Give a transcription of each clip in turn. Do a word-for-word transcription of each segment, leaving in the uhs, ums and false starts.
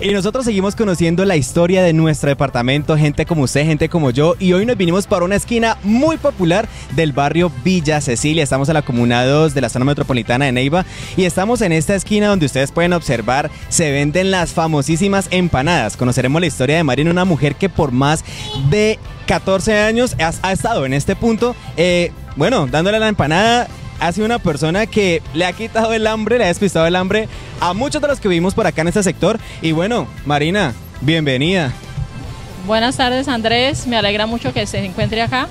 Y nosotros seguimos conociendo la historia de nuestro departamento, gente como usted, gente como yo, y hoy nos vinimos para una esquina muy popular del barrio Villa Cecilia. Estamos en la comuna dos de la zona metropolitana de Neiva y estamos en esta esquina donde ustedes pueden observar, se venden las famosísimas empanadas. Conoceremos la historia de Marina, una mujer que por más de catorce años ha, ha estado en este punto, eh, bueno, dándole la empanada. Ha sido una persona que le ha quitado el hambre, le ha despistado el hambre a muchos de los que vivimos por acá en este sector. Y bueno, Marina, bienvenida. Buenas tardes, Andrés. Me alegra mucho que se encuentre acá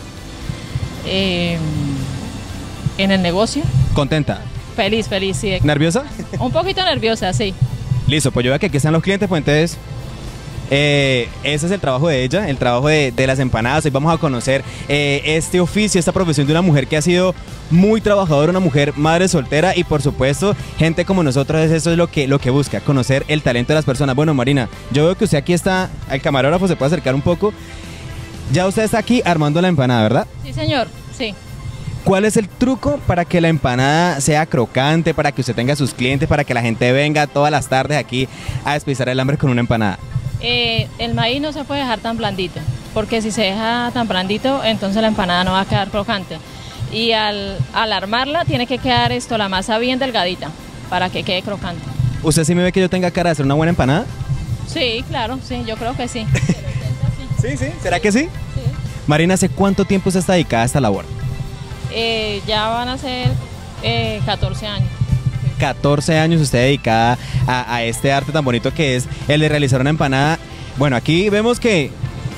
eh, en el negocio. ¿Contenta? Feliz, feliz, sí. ¿Nerviosa? Un poquito nerviosa, sí. Listo, pues yo veo que aquí están los clientes, pues entonces eh, ese es el trabajo de ella, el trabajo de, de las empanadas. Hoy vamos a conocer eh, este oficio, esta profesión de una mujer que ha sido muy trabajadora, una mujer madre soltera y por supuesto gente como nosotros. Eso es lo que, lo que busca, conocer el talento de las personas. Bueno, Marina, yo veo que usted aquí está, al camarógrafo se puede acercar un poco. Ya usted está aquí armando la empanada, ¿verdad? Sí, señor, sí. ¿Cuál es el truco para que la empanada sea crocante, para que usted tenga sus clientes, para que la gente venga todas las tardes aquí a despistar el hambre con una empanada? Eh, el maíz no se puede dejar tan blandito, porque si se deja tan blandito, entonces la empanada no va a quedar crocante. Y al, al armarla tiene que quedar esto, la masa bien delgadita, para que quede crocante. ¿Usted sí me ve que yo tenga cara de hacer una buena empanada? Sí, claro, sí, yo creo que sí. Sí, sí, ¿será que sí? Sí. Marina, ¿hace cuánto tiempo usted está dedicada a esta labor? Eh, ya van a ser eh, catorce años. catorce años usted dedicada a, a este arte tan bonito que es el de realizar una empanada. Bueno, aquí vemos que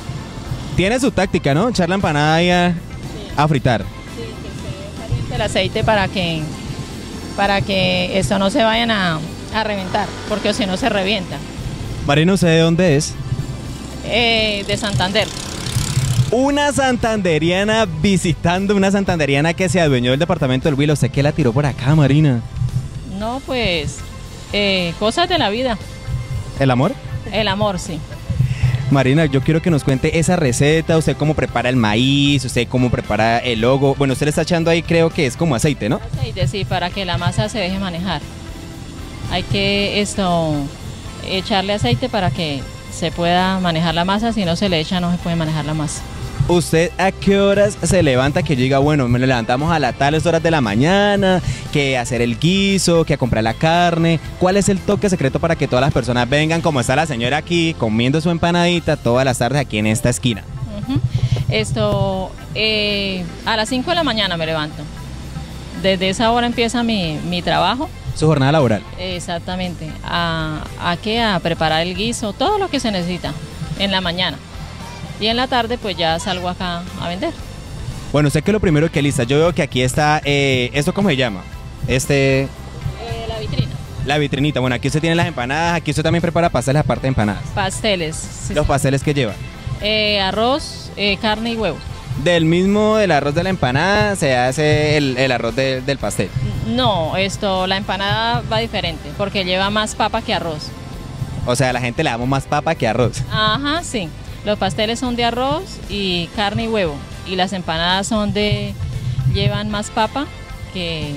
tiene su táctica, ¿no? Echar la empanada ahí a, sí. a fritar. Sí, que esté caliente el aceite para que, para que esto no se vayan a, a reventar, porque si no se revienta. Marina, ¿usted de dónde es? Eh, de Santander. Una santanderiana visitando, una santanderiana que se adueñó del departamento del Huila. ¿Usted qué la tiró por acá, Marina? No, pues, eh, cosas de la vida. ¿El amor? El amor, sí. Marina, yo quiero que nos cuente esa receta, usted cómo prepara el maíz, usted cómo prepara el logo. Bueno, usted le está echando ahí, creo que es como aceite, ¿no? Aceite, sí, para que la masa se deje manejar. Hay que esto, echarle aceite para que se pueda manejar la masa, si no se le echa no se puede manejar la masa. ¿Usted a qué horas se levanta que yo diga, bueno, me levantamos a las tales horas de la mañana, que hacer el guiso, que a comprar la carne? ¿Cuál es el toque secreto para que todas las personas vengan, como está la señora aquí, comiendo su empanadita todas las tardes aquí en esta esquina? Uh-huh. Esto, eh, a las cinco de la mañana me levanto. Desde esa hora empieza mi, mi trabajo. ¿Su jornada laboral? Exactamente. ¿A, a qué? A preparar el guiso, todo lo que se necesita en la mañana. Y en la tarde pues ya salgo acá a vender. Bueno, sé que lo primero que lista, yo veo que aquí está, eh, ¿esto cómo se llama? Este... Eh, la vitrina. La vitrinita. Bueno, aquí usted tiene las empanadas, aquí usted también prepara pasteles aparte de empanadas. Pasteles. Sí, ¿Los sí. pasteles que llevan? Eh, arroz, eh, carne y huevo. Del mismo del arroz de la empanada se hace el, el arroz de, del pastel. No, esto, la empanada va diferente porque lleva más papa que arroz. O sea, a la gente le damos más papa que arroz. Ajá, sí. Los pasteles son de arroz y carne y huevo. Y las empanadas son de, llevan más papa que,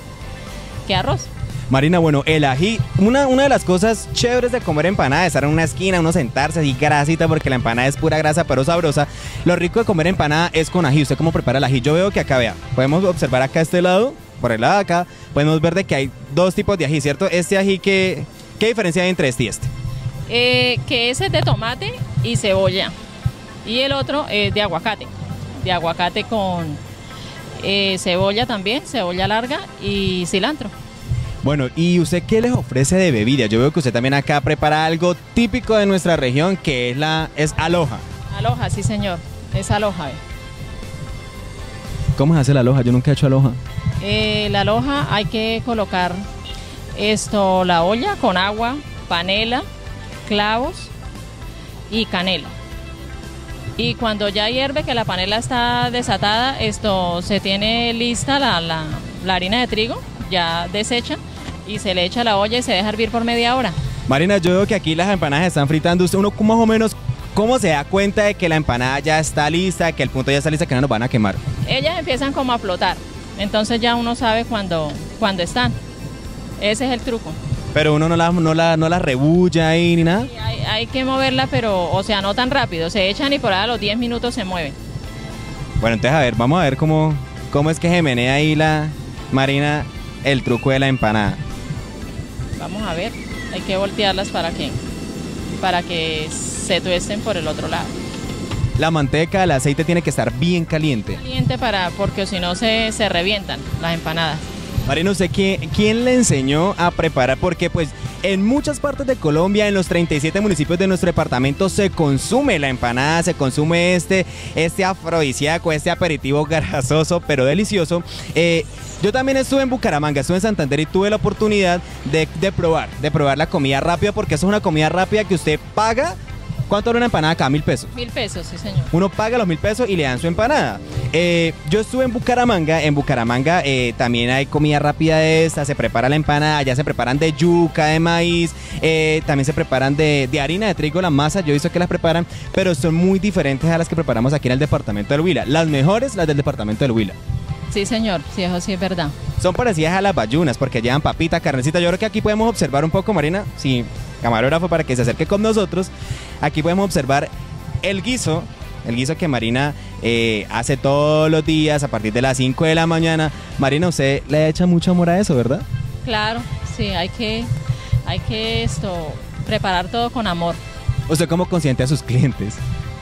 que arroz. Marina, bueno, el ají, una, una de las cosas chéveres de comer empanada es estar en una esquina, uno sentarse así grasita, porque la empanada es pura grasa pero sabrosa. Lo rico de comer empanada es con ají. ¿Usted cómo prepara el ají? Yo veo que acá, vea, podemos observar acá este lado, por el lado de acá, podemos ver de que hay dos tipos de ají, ¿cierto? Este ají, ¿qué, qué diferencia hay entre este y este? Eh, que ese es de tomate y cebolla. Y el otro es de aguacate. De aguacate con eh, cebolla también, cebolla larga y cilantro. Bueno, ¿y usted qué les ofrece de bebida? Yo veo que usted también acá prepara algo típico de nuestra región, que es la es aloja. Aloja, sí señor, es aloja. ¿eh? ¿Cómo se hace la aloja? Yo nunca he hecho aloja. Eh, la aloja hay que colocar esto, la olla con agua, panela, clavos y canela. Y cuando ya hierve, que la panela está desatada, esto se tiene lista la, la, la harina de trigo, ya deshecha, y se le echa a la olla y se deja hervir por media hora. Marina, yo veo que aquí las empanadas están fritando. Usted, uno más o menos, ¿cómo se da cuenta de que la empanada ya está lista, que el punto ya está lista, que no nos van a quemar? Ellas empiezan como a flotar, entonces ya uno sabe cuando, cuando están. Ese es el truco. Pero uno no la, no la, no la rebulla ahí ni nada. Sí, hay, hay que moverla, pero, o sea, no tan rápido. Se echan y por ahí a los diez minutos se mueven. Bueno, entonces a ver, vamos a ver cómo, cómo es que se menea ahí la Marina el truco de la empanada. Vamos a ver, hay que voltearlas para que, para que se tuesten por el otro lado. La manteca, el aceite tiene que estar bien caliente. Caliente para, porque si no se, se revientan las empanadas. Marina, ¿usted quién, quién le enseñó a preparar? Porque pues en muchas partes de Colombia, en los treinta y siete municipios de nuestro departamento, se consume la empanada, se consume este, este afrodisíaco, este aperitivo grasoso, pero delicioso. Eh, yo también estuve en Bucaramanga, estuve en Santander y tuve la oportunidad de, de probar, de probar la comida rápida, porque eso es una comida rápida que usted paga. ¿Cuánto vale una empanada acá? ¿Mil pesos? Mil pesos, sí señor. Uno paga los mil pesos y le dan su empanada. Eh, yo estuve en Bucaramanga, en Bucaramanga eh, también hay comida rápida de esta, se prepara la empanada, allá se preparan de yuca, de maíz, eh, también se preparan de, de harina de trigo, la masa, yo he visto que las preparan, pero son muy diferentes a las que preparamos aquí en el departamento del Huila. Las mejores, las del departamento del Huila. Sí señor, sí, eso sí es verdad. Son parecidas a las bayunas porque llevan papita, carnecita. Yo creo que aquí podemos observar un poco, Marina, sí, camarógrafo, para que se acerque con nosotros. Aquí podemos observar el guiso, el guiso que Marina eh, hace todos los días a partir de las cinco de la mañana. Marina, usted le echa mucho amor a eso, ¿verdad? Claro, sí, hay que, hay que esto, preparar todo con amor. ¿Usted cómo consiente a sus clientes?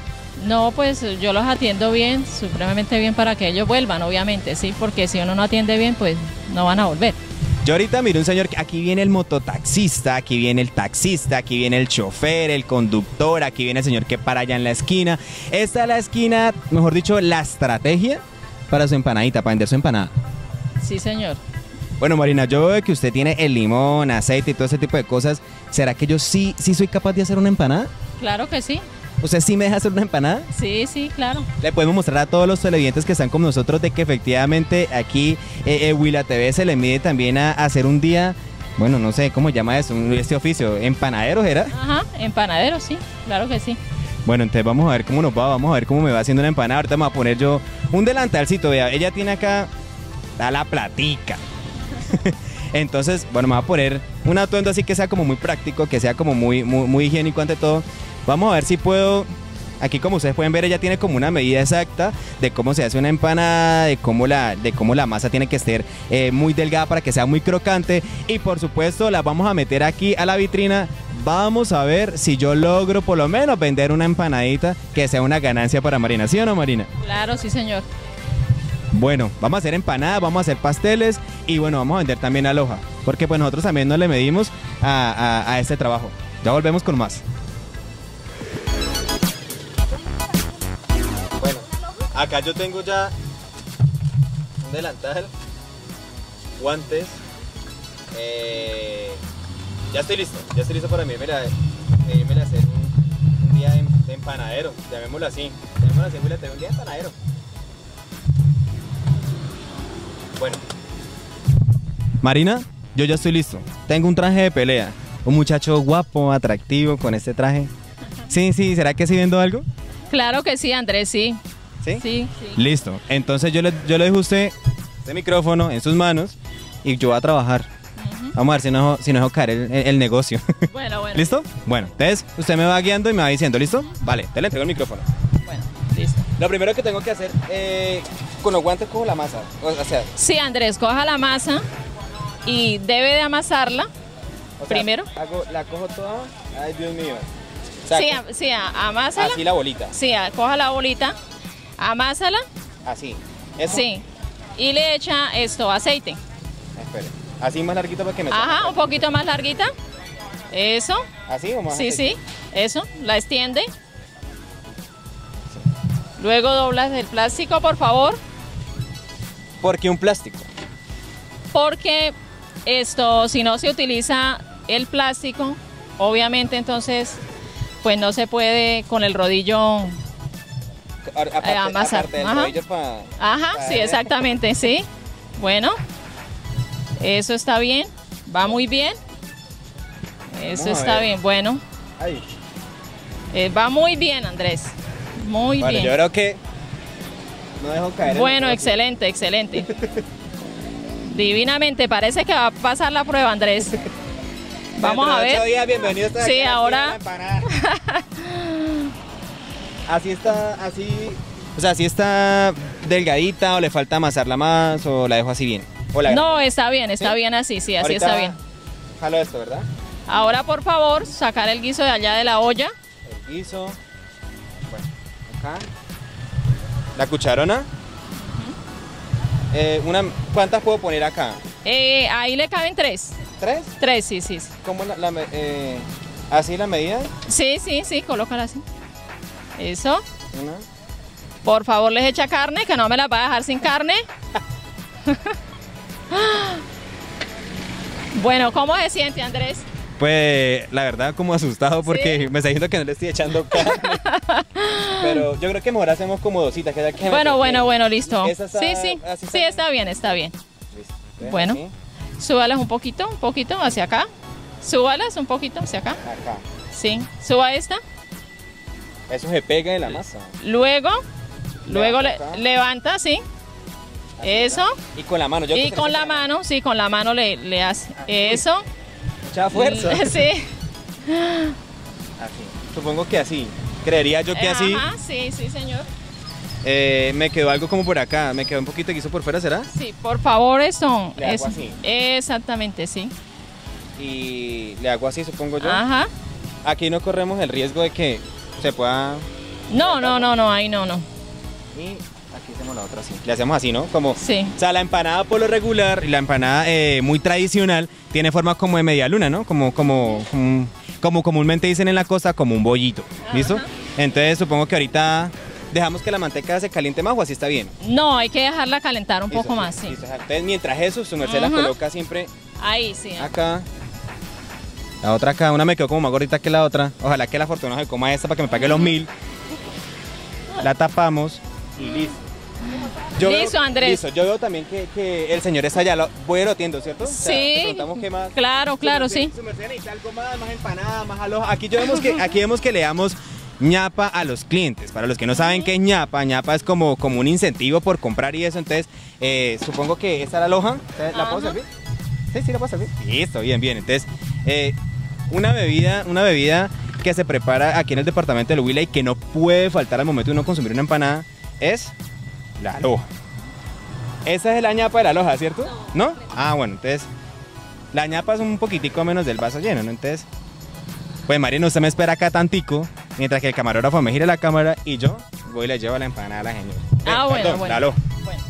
No, pues yo los atiendo bien, supremamente bien para que ellos vuelvan, obviamente, sí, porque si uno no atiende bien, pues no van a volver. Yo ahorita miro un señor, aquí viene el mototaxista, aquí viene el taxista, aquí viene el chofer, el conductor, aquí viene el señor que para allá en la esquina. Esta es la esquina, mejor dicho, la estrategia para su empanadita, para vender su empanada. Sí, señor. Bueno, Marina, yo veo que usted tiene el limón, aceite y todo ese tipo de cosas. ¿Será que yo sí, sí soy capaz de hacer una empanada? Claro que sí. ¿Usted sí me deja hacer una empanada? Sí, sí, claro. Le podemos mostrar a todos los televidentes que están con nosotros de que efectivamente aquí eh, eh, Huila T V se le mide también a, a hacer un día, bueno, no sé cómo llama eso, este oficio, empanadero, ¿era? Ajá, empanadero, sí, claro que sí. Bueno, entonces vamos a ver cómo nos va, vamos a ver cómo me va haciendo una empanada. Ahorita me voy a poner yo un delantalcito, vea, ella tiene acá, da la platica. Entonces, bueno, me voy a poner un atuendo así que sea como muy práctico, que sea como muy, muy, muy higiénico ante todo. Vamos a ver si puedo, aquí como ustedes pueden ver, ella tiene como una medida exacta de cómo se hace una empanada, de cómo la, de cómo la masa tiene que estar eh, muy delgada para que sea muy crocante. Y por supuesto la vamos a meter aquí a la vitrina. Vamos a ver si yo logro por lo menos vender una empanadita que sea una ganancia para Marina. ¿Sí o no, Marina? Claro, sí, señor. Bueno, vamos a hacer empanadas, vamos a hacer pasteles y bueno, vamos a vender también aloja, porque pues nosotros también nos le medimos a, a, a este trabajo. Ya volvemos con más. Bueno, acá yo tengo ya un delantal, guantes, eh, ya estoy listo, ya estoy listo para mí, mira, eh, irme a hacer un, un día de, de empanadero, llamémoslo así, llamémoslo así, voy a tener un día de empanadero. Bueno, Marina, yo ya estoy listo. Tengo un traje de pelea. Un muchacho guapo, atractivo con este traje. Sí, sí, ¿será que sí viendo algo? Claro que sí, Andrés, sí. ¿Sí? Sí, sí. Listo. Entonces yo le, yo le dejo a usted este micrófono en sus manos y yo voy a trabajar. Uh-huh. Vamos a ver si no, si no dejo caer el, el, el negocio. Bueno, bueno. ¿Listo? Bueno, entonces usted me va guiando y me va diciendo, ¿listo? Vale, te le entrego el micrófono. Bueno, listo. Lo primero que tengo que hacer, eh, con los guantes cojo la masa. O sea, sí, Andrés, coja la masa y debe de amasarla o sea, primero. Hago, la cojo toda. Ay, Dios mío. Sí, a, sí, a, amásala. Así la bolita. Sí, a, coja la bolita, amásala. Así. ¿Eso? Sí. Y le echa esto, aceite. Espere. Así más larguito para que me... Ajá, un poquito más larguita. Eso. ¿Así o más? Sí, aceite? sí. Eso. La extiende. Luego doblas el plástico, por favor. ¿Por qué un plástico? Porque esto, si no se utiliza el plástico, obviamente entonces, pues no se puede con el rodillo aparte, eh, amasar. Aparte del Ajá, rodillo pa, Ajá pa sí, exactamente, sí. Bueno, eso está bien, va muy bien. Eso Vamos a está ver. bien, bueno. Ahí. Eh, va muy bien, Andrés. Muy Bueno, bien. yo creo que no dejo caer. Bueno, el excelente, excelente. Divinamente, parece que va a pasar la prueba, Andrés. Vamos a ver. Ocho días, bienvenidos a Sí, aquí a la ahora. empanada. Así está, así. O sea, así está delgadita o le falta amasarla más o la dejo así bien. O la No, está bien, está ¿Sí? bien así, sí, así Ahorita está bien. Jalo esto, ¿verdad? Ahora, por favor, sacar el guiso de allá de la olla. El guiso. Bueno, acá. La cucharona. eh, una, ¿Cuántas puedo poner acá? Eh, ahí le caben tres. ¿Tres? Tres, sí, sí. Sí, ¿Cómo la, la me- eh, así la medida? sí, sí, sí, colócala así. Eso. Una. Por favor, les echa carne, que no me la va a dejar sin carne. Bueno, ¿cómo se siente, Andrés? Pues la verdad como asustado porque ¿Sí? me está diciendo que no le estoy echando carne. Pero yo creo que mejor hacemos como dositas. Que que Bueno, bueno, bueno, listo. Esa está- Sí, sí, así está sí, bien. está bien, está bien. Listo. Entonces, Bueno. aquí, Súbalas un poquito, un poquito hacia acá. Súbalas un poquito hacia acá. acá. Sí, suba esta. Eso se pega en la masa. Luego, luego le- acá. levanta, sí. Así, Eso. ¿verdad? Y con la mano. Yo Y creo que con se la pega. mano, sí, con la mano le, le hace. Eso. Mucha fuerza. Sí. Así. Supongo que así. Creería yo que así. Ajá, sí, sí, señor. Eh, me quedó algo como por acá. Me quedó un poquito de guiso por fuera, ¿será? Sí, por favor, esto. Le hago es- así. Exactamente, sí. Y le hago así, supongo yo. Ajá. Aquí no corremos el riesgo de que se pueda. No, no, no, no, ahí no, no. Y aquí hacemos la otra así. Le hacemos así, ¿no? Como. Sí. O sea, la empanada por lo regular y la empanada eh, muy tradicional tiene forma como de media luna, ¿no? Como, como, como, como comúnmente dicen en la costa, como un bollito. ¿Listo? Ajá. Entonces supongo que ahorita dejamos que la manteca se caliente más o así está bien. No, hay que dejarla calentar un Listo, poco más, sí. listo. Entonces mientras eso, su merced la Ajá. coloca siempre Ahí, sí. acá. La otra acá, una me quedó como más gordita que la otra. Ojalá que la fortuna se coma esta para que me pague los mil. La tapamos y listo. Listo, Andrés. Listo, yo veo también que, que el señor está allá, lo, voy erotiendo, ¿cierto? O sea, Sí. le preguntamos qué más. Claro, claro, Su merced- sí. Su merced necesita algo más, más empanada, más aloja. Aquí yo vemos que, aquí vemos que le damos ñapa a los clientes. Para los que no saben qué es ñapa, ñapa es como, como un incentivo por comprar y eso. Entonces, eh, supongo que esta es la aloja. ¿La puedo Ajá. servir? Sí, sí, la puedo servir. Listo, bien, bien. Entonces, eh, una bebida, una bebida que se prepara aquí en el departamento del Huila y que no puede faltar al momento de uno consumir una empanada es la aloja. Esa es la ñapa de la aloja, ¿cierto? ¿No? Ah, bueno, entonces la ñapa es un poquitico menos del vaso lleno, ¿no? Entonces, pues Marina, usted me espera acá tantico, mientras que el camarógrafo me gira la cámara y yo voy y le llevo la empanada a la señora. Ah, Eh, bueno, perdón, bueno. la aloja. Bueno.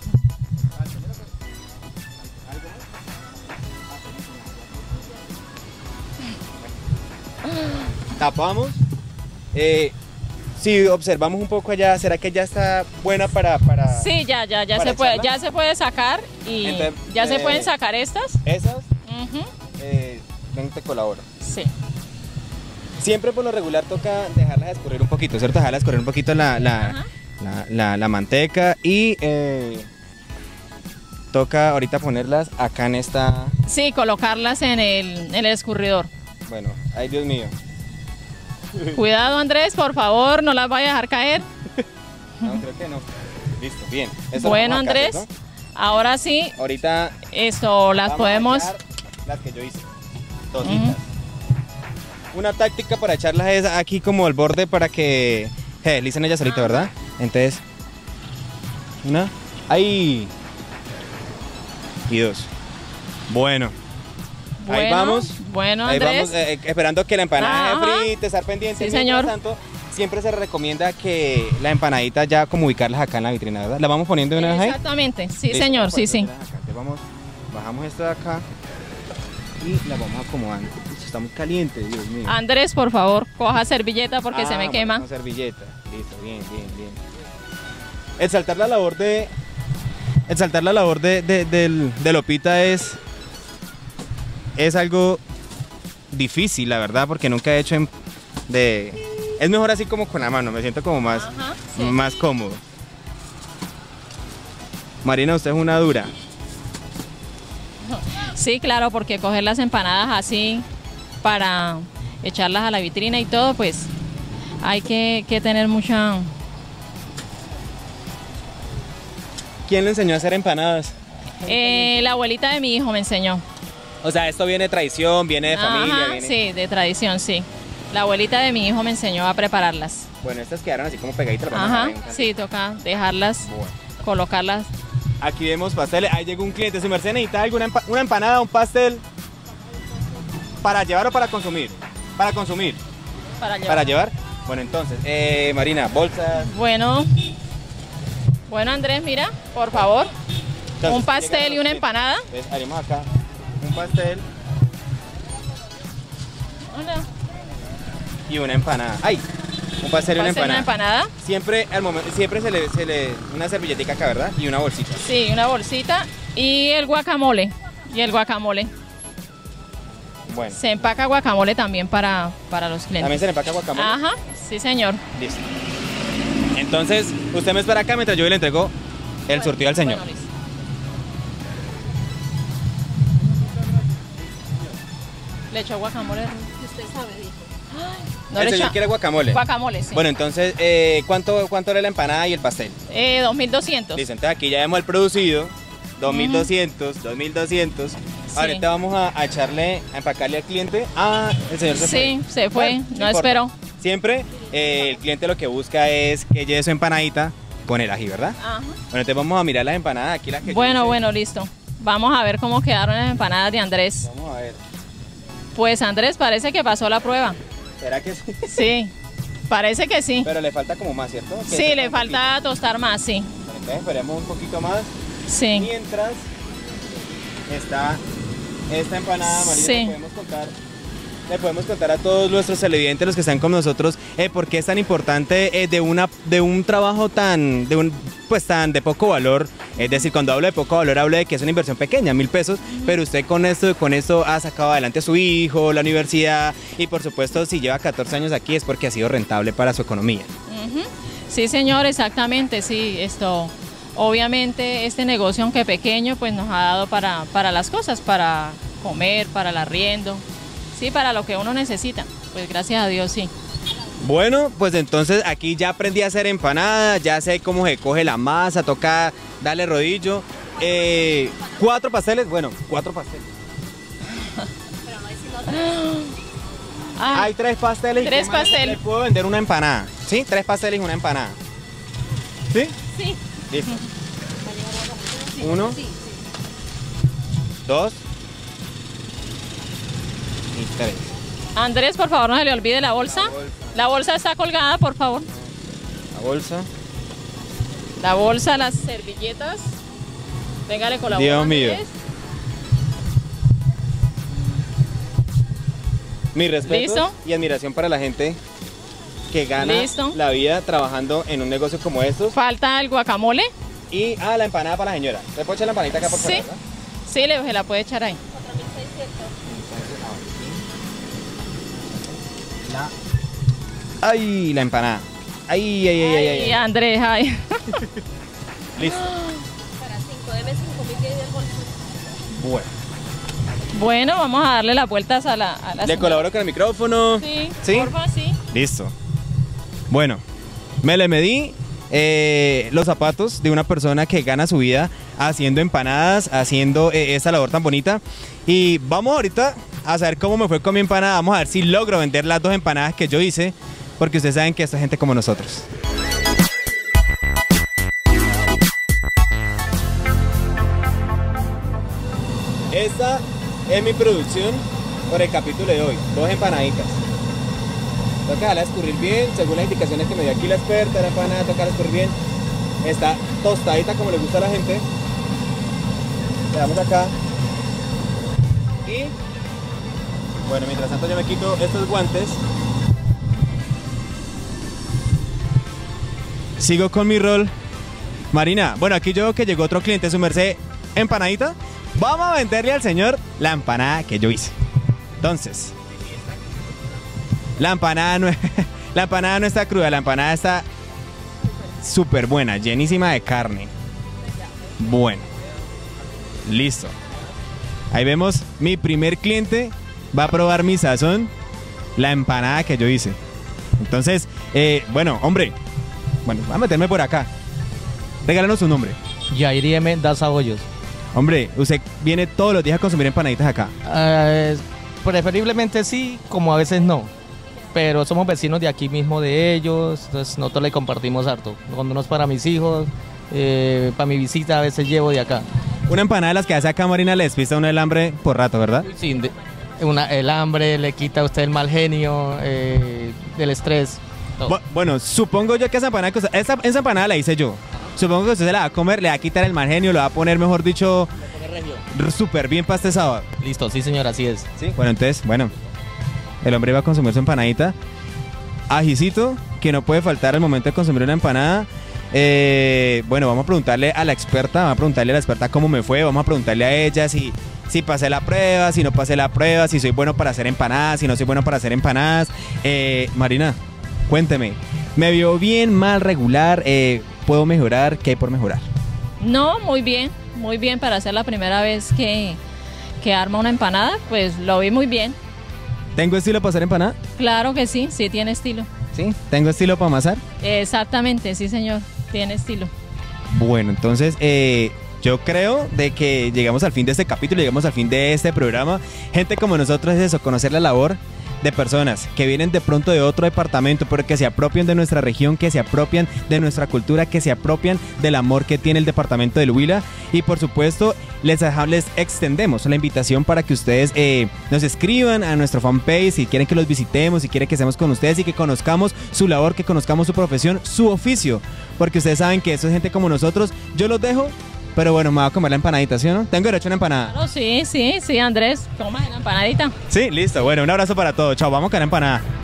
Tapamos. Eh, si observamos un poco allá, ¿será que ya está buena para...? para Sí, ya, ya, ya ¿Para se puede, echarla? ya se puede sacar y Entonces, ya se eh, pueden sacar estas. Esas, Ujú. eh, ven, te colaboro. Sí. Siempre por lo regular toca dejarlas escurrir un poquito, ¿cierto? Dejarlas escurrir un poquito la, la, Ajá. la, la- la manteca y eh, toca ahorita ponerlas acá en esta... Sí, colocarlas en el, en el escurridor. Bueno, ay Dios mío. Cuidado, Andrés, por favor, no las vaya a dejar caer. No, creo que no. Listo, bien. Eso lo Bueno, vamos acá, Andrés, ¿cierto? ahora sí, Ahorita esto las vamos a podemos. echar las que yo hice. Dositas. Una táctica para echarlas es aquí como al borde para que se deslicen ellas solita, ¿verdad? Entonces, una, ahí. Y dos. Bueno. Ahí Bueno, vamos. Bueno, Ahí Andrés. vamos, eh, esperando que la empanada Ajá. se frite, estar pendiente. Sí, Mientras señor. tanto, siempre se recomienda que la empanadita ya como ubicarlas acá en la vitrina, ¿verdad? ¿La vamos poniendo de una vez ahí? Exactamente, sí, Listo, señor, vamos sí, a sí. ponerlas acá. Entonces vamos, bajamos esto de acá y la vamos acomodando. Uy, está muy caliente, Dios mío. Andrés, por favor, coja servilleta porque se Ah, me bueno, quema. con servilleta. Listo, bien, bien, bien. El saltar la labor de. El saltar la labor de, de, del, de Lopita es. Es algo difícil, la verdad, porque nunca he hecho en- de. Es mejor así como con la mano, me siento como más, Ajá, sí. más cómodo. Marina, usted es una dura. Sí, claro, porque coger las empanadas así para echarlas a la vitrina y todo, pues hay que, que tener mucha... ¿Quién le enseñó a hacer empanadas? Eh, la abuelita de mi hijo me enseñó. O sea, esto viene de tradición, viene de familia. Ajá, viene... sí, de tradición, sí. La abuelita de mi hijo me enseñó a prepararlas. Bueno, estas quedaron así como pegaditas. Ajá, sí, toca dejarlas, bueno. colocarlas. Aquí vemos pasteles. Ahí llegó un cliente. Su merced necesita alguna empa una empanada, un pastel. ¿Para llevar o para consumir? Para consumir. Para llevar. Para llevar. Bueno, entonces, eh, Marina, bolsas. Bueno, bueno Andrés, mira, por favor. Entonces, un pastel y una empanada. Entonces, haremos acá un pastel. Hola. Y una empanada. ¡Ay! Un pastel y una Pastel, empanada. una empanada. Siempre, al momento, siempre se le, se le. Una servilletica acá, ¿verdad? Y una bolsita. Sí, una bolsita. Y el guacamole. Y el guacamole. Bueno. Se empaca guacamole también para, para los clientes. ¿También se le empaca guacamole? Ajá, sí señor. Listo. Entonces, usted me espera acá mientras yo le entrego el Bueno, surtido al señor. bueno, listo. Le echó guacamole. Usted sabe, dijo. No el le señor echa- quiere guacamole. Guacamole, sí. Bueno, entonces, eh, ¿cuánto, ¿cuánto era la empanada y el pastel? Eh, dos mil doscientos. Listo, entonces aquí ya vemos el producido. dos mil doscientos, dos mil doscientos. Ahorita vamos a, a echarle, a empacarle al cliente. Ah, el señor se fue. Sí, se fue, Bueno, no importa. esperó. Siempre eh, el cliente lo que busca es que lleve su empanadita con el ají, ¿verdad? Ajá. Bueno, entonces vamos a mirar las empanadas aquí, las que yo Bueno, hice. bueno, listo. Vamos a ver cómo quedaron las empanadas de Andrés. Vamos a ver. Pues Andrés parece que pasó la prueba. ¿Será que sí? Sí, parece que sí. Pero le falta como más, ¿cierto? Que Sí, esto le un falta tostar más, sí. poquito. Bueno, entonces esperemos un poquito más. Sí. Mientras está esta empanada amarilla, Sí. le podemos contar, le podemos contar a todos nuestros televidentes, los que están con nosotros, eh, por qué es tan importante eh, de una de un trabajo tan de un pues tan de poco valor. Es decir, cuando hablo de poco valor, hablo de que es una inversión pequeña, mil pesos, pero usted con esto, con esto ha sacado adelante a su hijo, la universidad, y por supuesto, si lleva catorce años aquí es porque ha sido rentable para su economía. Ujú. Sí, señor, exactamente, sí. Esto, obviamente, este negocio, aunque pequeño, pues nos ha dado para, para las cosas, para comer, para el arriendo, sí, para lo que uno necesita. Pues gracias a Dios, sí. Bueno, pues entonces aquí ya aprendí a hacer empanadas, ya sé cómo se coge la masa, toca darle rodillo. Eh, cuatro pasteles, bueno, cuatro pasteles. Ah, Hay tres pasteles. y tres ¿qué más? pasteles. Le puedo vender una empanada, ¿sí? Tres pasteles y una empanada. ¿Sí? sí. Listo. Uno, dos y tres. Andrés, por favor, no se le olvide la bolsa. La bolsa. La bolsa está colgada, por favor. La bolsa. La bolsa, las servilletas. Venga, le colaboro. Dios mío. Andrés. Mi respeto ¿Listo? y admiración para la gente que gana ¿Listo? la vida trabajando en un negocio como estos. Falta el guacamole. Y ah, la empanada para la señora. ¿Le puedo echar la empanadita acá por Sí. fuera, verdad? Sí, le, se la puede echar ahí. Ay, la empanada. Ay, ay, ay, ay, ay, Ay, ay. Andrés, ay. Listo. Para cinco, deme cinco mil que del bolso. Bueno. Bueno, vamos a darle las vueltas a la, a la Le señora. colaboro con el micrófono. Sí, ¿Sí? porfa, sí. Listo. Bueno, me le medí eh, los zapatos de una persona que gana su vida haciendo empanadas, haciendo eh, esa labor tan bonita. Y vamos ahorita a saber cómo me fue con mi empanada. Vamos a ver si logro vender las dos empanadas que yo hice, porque ustedes saben que esta gente como nosotros. Esta es mi producción por el capítulo de hoy. Dos empanaditas. Toca dejarla escurrir bien, según las indicaciones que me dio aquí la experta, la empanada, toca dejarla escurrir bien. Está tostadita como le gusta a la gente. Le damos acá. Y bueno, mientras tanto yo me quito estos guantes. Sigo con mi rol. Marina, bueno, aquí yo veo que llegó otro cliente, su merced, empanadita. Vamos a venderle al señor la empanada que yo hice. Entonces, la empanada no, la empanada no está cruda, la empanada está súper buena, llenísima de carne. Bueno, listo. Ahí vemos, mi primer cliente va a probar mi sazón, la empanada que yo hice. Entonces, eh, bueno, hombre, bueno, voy a meterme por acá. Regálanos su nombre. Yair M. Daza Hoyos. Hombre, usted viene todos los días a consumir empanaditas acá. Eh, preferiblemente sí, como a veces no. Pero somos vecinos de aquí mismo de ellos, entonces nosotros le compartimos harto. Cuando no es para mis hijos, eh, para mi visita a veces llevo de acá. Una empanada de las que hace acá Marina le despista a uno el hambre por rato, ¿verdad? Sí, de- una, el hambre, le quita a usted el mal genio, eh, el estrés. todo. Bu- bueno, supongo yo que esa empanada, que usted- esa, esa empanada la hice yo. Supongo que usted se la va a comer, le va a quitar el mal genio, lo va a poner, mejor dicho, r- súper bien para este sábado. Listo, sí señor, así es. ¿Sí? Bueno, entonces, bueno, el hombre va a consumir su empanadita. Ajicito, que no puede faltar al momento de consumir una empanada. Eh, bueno, vamos a preguntarle a la experta, vamos a preguntarle a la experta cómo me fue, vamos a preguntarle a ella si, si pasé la prueba, si no pasé la prueba, si soy bueno para hacer empanadas, si no soy bueno para hacer empanadas. Eh, Marina, cuénteme, ¿me vio bien, mal, regular? Eh, ¿Puedo mejorar? ¿Qué hay por mejorar? No, muy bien, muy bien para ser la primera vez que, que arma una empanada, pues lo vi muy bien. ¿Tengo estilo para hacer empanada? Claro que sí, sí tiene estilo. Sí. ¿Tengo estilo para amasar? Exactamente, sí señor, tiene estilo. Bueno, entonces eh, yo creo de que llegamos al fin de este capítulo, llegamos al fin de este programa. Gente como nosotros es eso, conocer la labor de personas que vienen de pronto de otro departamento, pero que se apropian de nuestra región, que se apropian de nuestra cultura, que se apropian del amor que tiene el departamento del Huila. Y por supuesto, les, deja- les extendemos la invitación para que ustedes eh, nos escriban a nuestro fanpage si quieren que los visitemos, si quieren que estemos con ustedes y que conozcamos su labor, que conozcamos su profesión, su oficio. Porque ustedes saben que eso es gente como nosotros. Yo los dejo, pero bueno, me voy a comer la empanadita, ¿sí o no? Tengo derecho a una empanada. Claro, sí, sí, sí, Andrés, toma la empanadita. Sí, listo. Bueno, un abrazo para todos. Chao, vamos con la empanada.